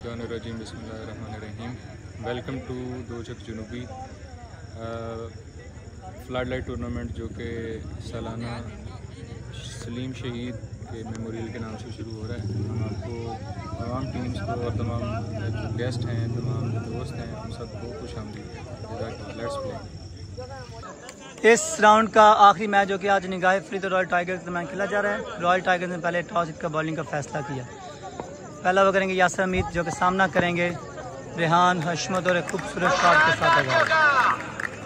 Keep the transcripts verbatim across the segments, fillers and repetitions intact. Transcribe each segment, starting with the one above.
शैतानिर्रजीम बिस्मिल्लाहिर्रहमानिर्रहीम। Welcome to Do Chak जुनूबी flood light tournament जो कि सालाना सलीम शहीद के मेमोरियल के नाम से शुरू हो रहा है। हम आपको तमाम टीम्स को और तमाम जो गेस्ट हैं, तमाम जो दोस्त हैं, हम सबको खुश आमदीद। Let's play. इस राउंड का आखिरी मैच जो कि आज निगाह फ्री तो रॉयल टाइगर्स के दरमियान खेला जा रहा है। रॉयल टाइगर्स ने पहले टॉस जीत कर बॉलिंग का फैसला किया। पहला वो करेंगे यासर हमीद जो कि सामना करेंगे रेहान हशमत और एक खूबसूरत शॉट के साथ आगाज।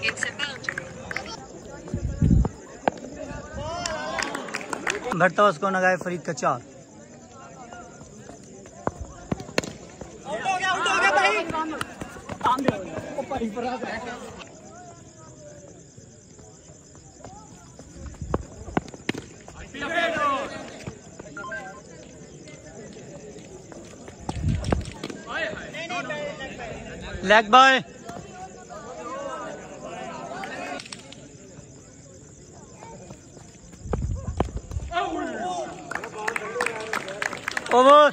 बढ़ता हुआ उसको नगाए फरीद का चार। Leg bye over.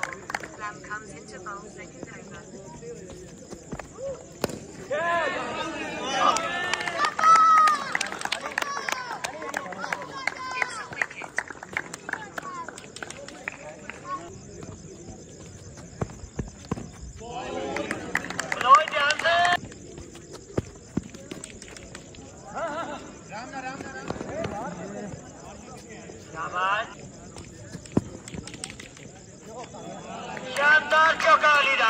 शानदार चौका लीडा।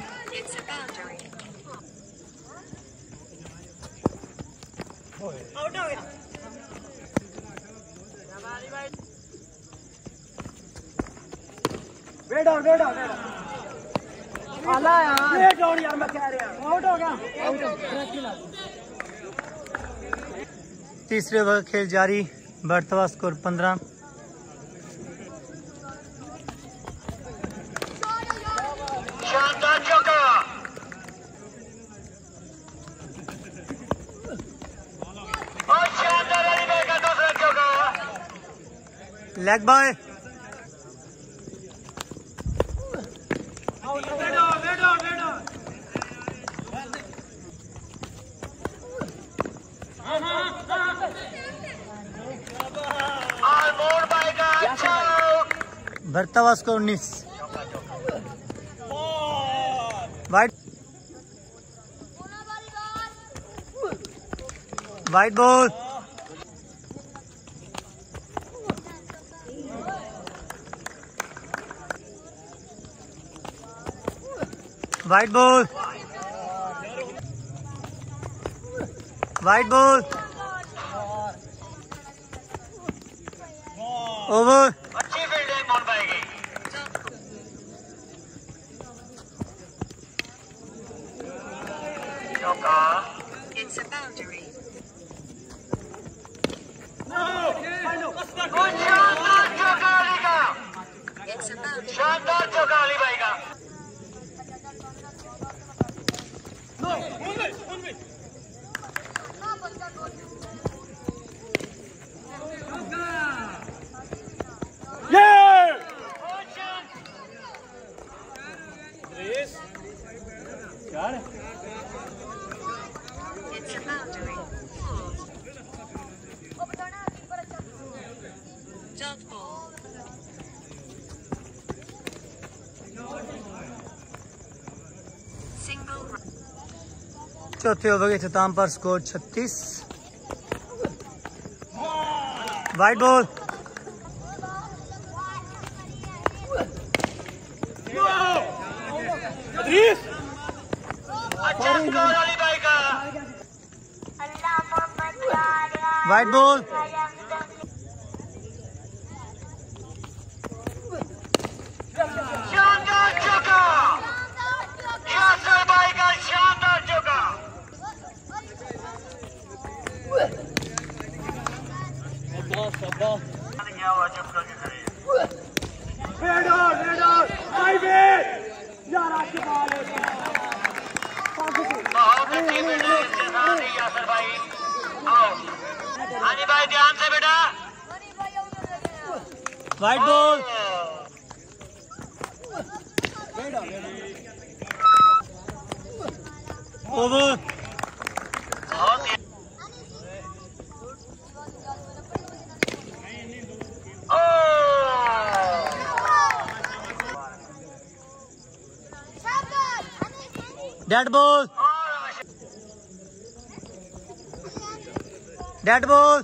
आउट हो गया। वेट आउट वेट आउट आला यार वेट आउट यार मैं कह रहा हूं आउट हो गया। आउट तीसरे ओवर खेल जारी। बढ़ता हुआ स्कोर पंद्रह। शानदार चौका। और शानदार अली भाई का दूसरा चौका। लेग बाय बैठो बैठो बैठो। आलमोड़ भाई का चौक। बढ़ता हुआ स्कोर उन्नीस। Wide wide ball. Wide ball wide ball over. अच्छी फील्डिंग मोड़ पाएगी। चौका। It's a boundary. शानदार चौका अली का। शानदार चौका अली भाई का। It's a boundary. Dot ball. Single. चौथे ओवर के इख्तिताम पर स्कोर छत्तीस। वाइट बॉल अच्छा स्कोर अली भाई का। वाइट बॉल शानदार चौका। यासर भाई का शानदार चौका। बहुत अच्छी फील्डिंग इसके साथ ही यासर भाई आउट। हाँ जी भाई ध्यान से बेटा। Wide ball over dead ball dead ball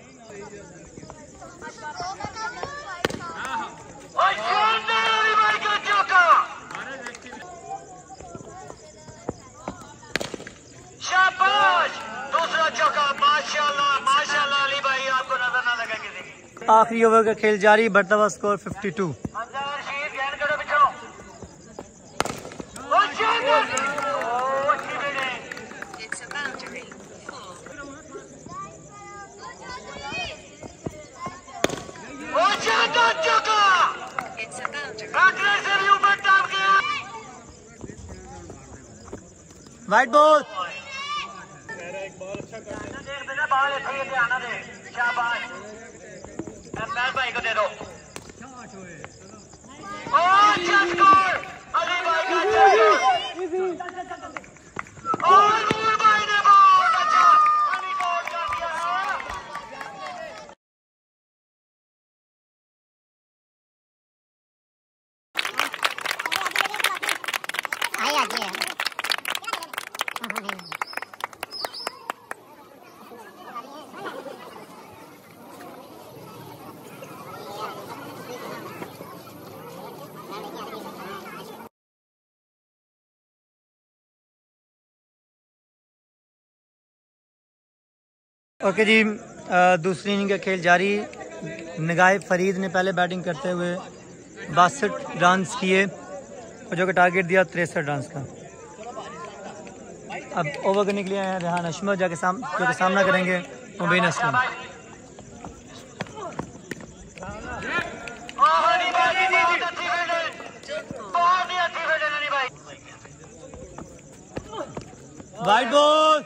دوسرا چوکا ماشاءاللہ ماشاءاللہ علی بھائی آپ کو نظر نہ لگا کسی. آخری اوور کا کھیل جاری بڑھتا ہوا score fifty two. Wide ball بھائی کو دے دو. اوکے جی دوسری اننگ کا کھیل جاری. نگاہ فرید نے پہلے بیٹنگ کرتے ہوئے باسٹھ رنز کیے اور جو کہ ٹارگیٹ دیا تریسٹھ رنز کا. اب اوور کرنے کے لیے ہیں ریحان حشمت جا کے سام جو کہ سامنا کریں گے مبین اسلم. وائٹ بال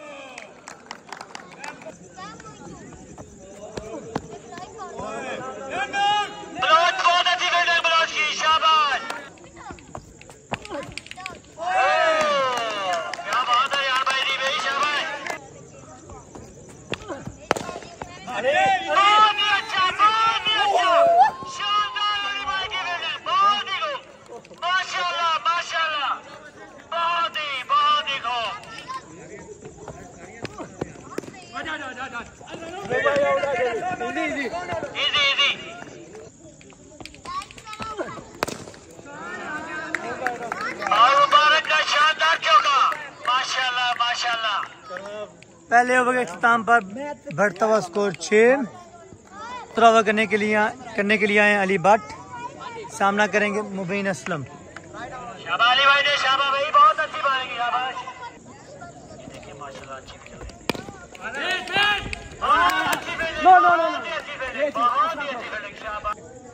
پہلے اوور کے اختتام پر بڑھتا ہوا اسکور چھ. دوسرا اوور کرنے کے لیے کرنے کے لیے آئے علی بٹ. سامنا کریں گے مبین اسلم. شاباش علی بھائی نے شاباش بھائی بہت اچھی بالنگ کی. شاباش دیکھیں ماشاءاللہ اچھی فیلڈنگ. بہت اچھی فیلڈنگ. نو نو نو بہت ہی اچھی فیلڈنگ. شاباش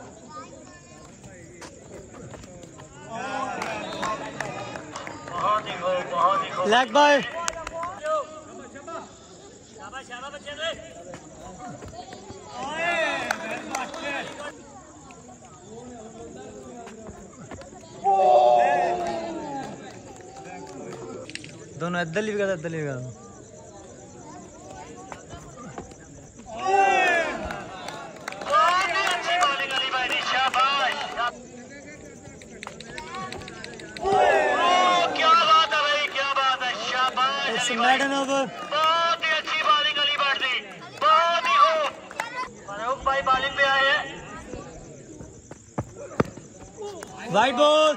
بہت ہی خوب بہت ہی خوب. لیگ بائے دونوں ادھر بھی گیا ادھر بھی گیا. میڈن اوور بہت ہی اچھی بالنگ علی بٹ دی. بہت ہی خوب. فاروق بھائی بالنگ پہ آئے ہیں. وائٹ بال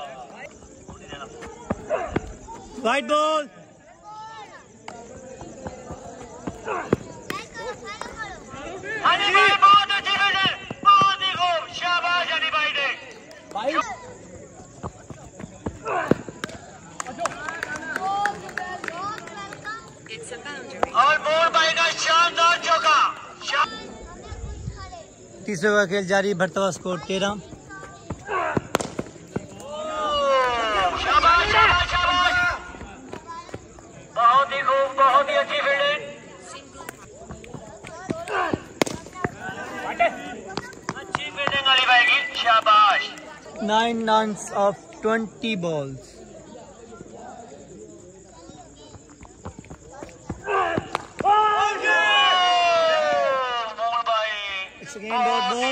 وائٹ بال علی بھائی بہت اچھی فیلڈنگ. بہت ہی خوب. شاباش علی بھائی نے. اور بول بھائی کا شاندار چوکا. تیسرے کا کھیل جاری بڑھتا ہوا اسکور تیرہ. شاباش شاباش شاباش. بہت ہی خوب. بہت ہی اچھی فیلڈنگ. اچھی فیلڈنگ علی بھائی کی. شاباش. nine runs of twenty balls. It's again dot ball.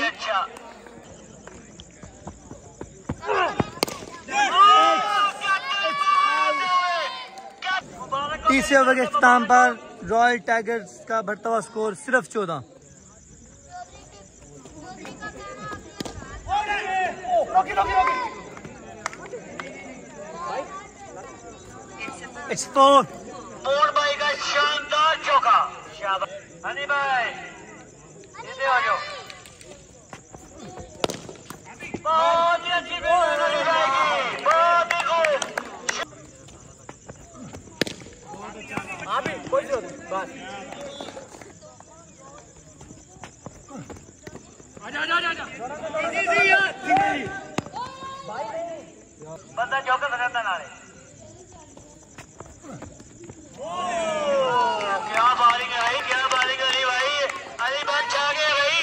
تیسرے اوور کے اختتام پر رائل ٹائگرز کا بڑھتا ہوا اسکور صرف چودہ. It's four. پون بھائی کا شاندار چوکا. ہنی بھائی ادھر آ جاؤ. بہت ہی اچھی بات ہنی بھائی کی, بہت ہی خوب. ابھی کوئی ضرورت بس. بندہ چوکا کرتا نہ رہے. کیا بالنگ ہے بھائی, کیا بالنگ ہے علی بھائی. علی بھائی چھا گئے بھائی.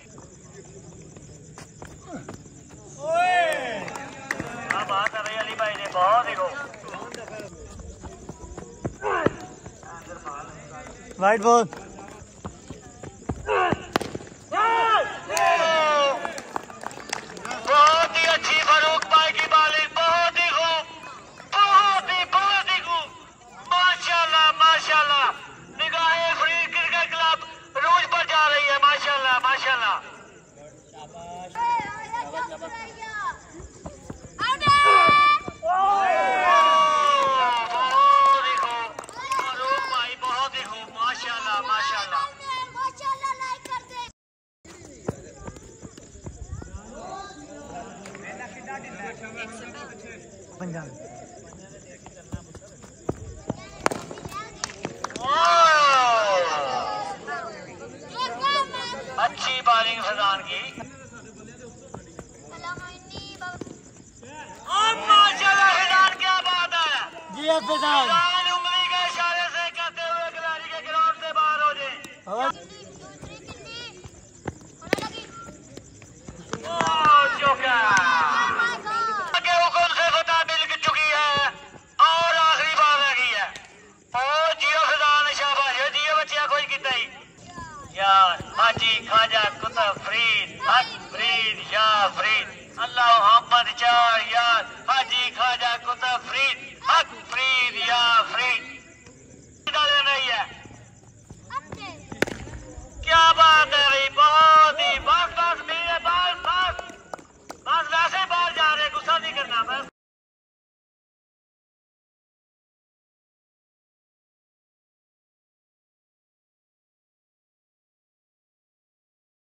کیا بات کر رہی علی بھائی نے, بہت ہی کو. Wide ball. بہت ہی اچھی فاروق بھائی کی بالنگ, بہت ہی خوب, بہت ہی بہت ہی خوب. ماشاءاللہ ماشاءاللہ. نگاہیں فری کرکٹ کلب روز پر جا رہی ہے. ماشاءاللہ ماشاءاللہ. بہت ہی خوب فاروق بھائی, بہت ہی خوب. ماشاءاللہ ماشاءاللہ. پنجاب. اچھی بالنگ فضان کی. ماشاءاللہ فضان, کیا بات ہے. جی ہے فضان. فضان انگلی کے اشارے سے کہتے ہوئے کھلاڑی کے گراؤنڈ سے باہر ہو جائیں. چوکا کے حکم سے فتح مل چکی ہے اور آخری بال رہ گئی ہے. اور جیو فضان شاباش, جیو بچیا کوئی کتا ہی یار. حاجی خواجہ قطب فرید, حق فرید یا فرید, اللہ محمد چار یار. حاجی خواجہ قطب فرید, حق فرید یا فرید. نہیں ہے